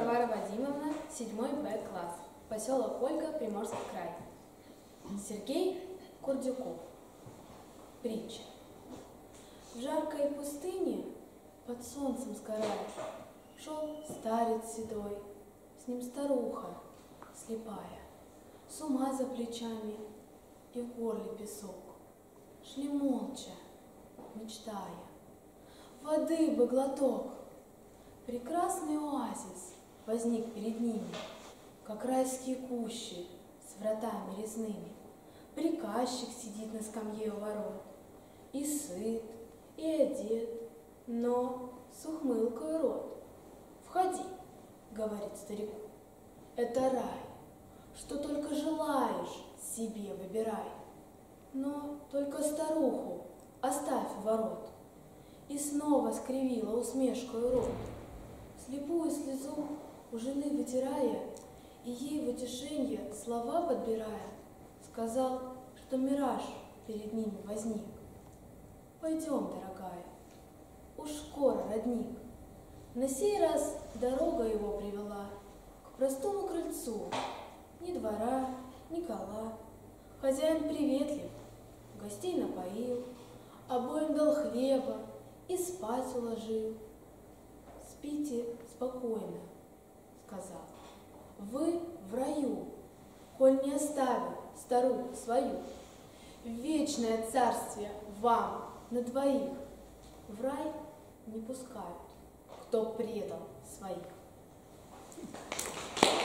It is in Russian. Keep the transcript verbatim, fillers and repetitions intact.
Варвара Вадимовна, седьмой Б класс, поселок Ольга, Приморский край. Сергей Курдюков. Притча. В жаркой пустыне под солнцем сгорая шел старец седой, с ним старуха слепая, с ума за плечами и в горле песок. Шли молча, мечтая, воды бы глоток. Прекрасный оазис возник перед ними, как райские кущи с вратами резными. Приказчик сидит на скамье у ворот, и сыт, и одет, но с ухмылкой рот. «Входи, — говорит старику, — это рай, что только желаешь, себе выбирай. Но только старуху оставь у ворот». И снова скривила усмешкой рот. Слепую слезу у жены вытирая и ей в утешенье слова подбирая, сказал, что мираж перед ними возник. «Пойдем, дорогая, уж скоро родник». На сей раз дорога его привела к простому крыльцу. Ни двора, ни кола. Хозяин приветлив, гостей напоил, обоим дал хлеба и спать уложил. «Спите спокойно, — сказал, — вы в раю, коль не оставил старуху свою. Вечное царствие вам на двоих. В рай не пускают, кто предал своих».